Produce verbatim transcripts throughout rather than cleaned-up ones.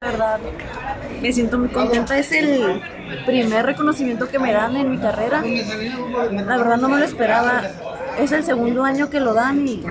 La verdad, me siento muy contenta. Es el primer reconocimiento que me dan en mi carrera. La verdad no me lo esperaba. Es el segundo año que lo dan y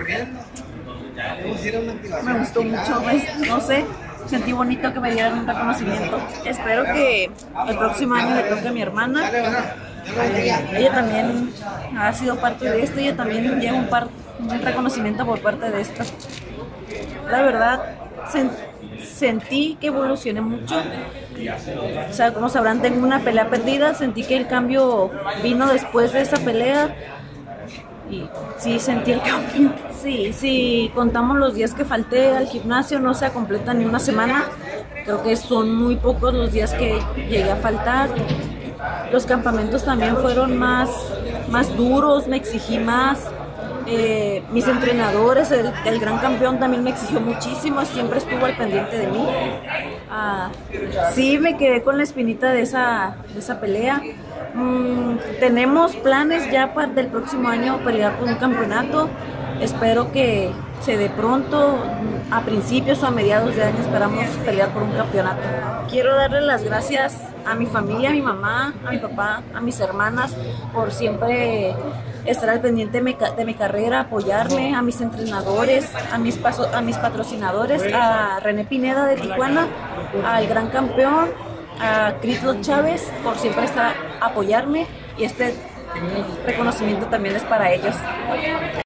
me gustó mucho. Me- no sé, sentí bonito que me dieran un reconocimiento. Espero que el próximo año le toque a mi hermana. Ella también ha sido parte de esto. Ella también lleva un, par, un reconocimiento por parte de esto. La verdad, sen- sentí que evolucioné mucho. O sea, como sabrán, tengo una pelea perdida. Sentí que el cambio vino después de esa pelea. Y sí, sentí el cambio. Sí, sí, contamos los días que falté al gimnasio, no se completa ni una semana. Creo que son muy pocos los días que llegué a faltar. Los campamentos también fueron más, más duros, me exigí más. Eh, mis entrenadores, el, el gran campeón también me exigió muchísimo, siempre estuvo al pendiente de mí. Ah, sí, me quedé con la espinita de esa, de esa pelea. Mm, tenemos planes ya para el próximo año pelear por un campeonato. Espero que se dé pronto, a principios o a mediados de año esperamos pelear por un campeonato. Quiero darle las gracias a mi familia, a mi mamá, a mi papá, a mis hermanas por siempre estar al pendiente de mi, de mi carrera, apoyarme, a mis entrenadores, a mis, paso, a mis patrocinadores, a René Pineda de Tijuana, al gran campeón, a Crislo Chávez por siempre estar apoyarme, y este reconocimiento también es para ellos.